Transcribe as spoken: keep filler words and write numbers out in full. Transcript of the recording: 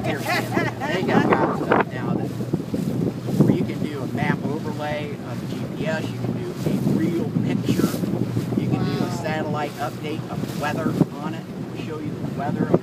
here, they got, got stuff now that where you can do a map overlay of G P S, you can do a real picture, you can do a satellite update of weather on it, show you the weather of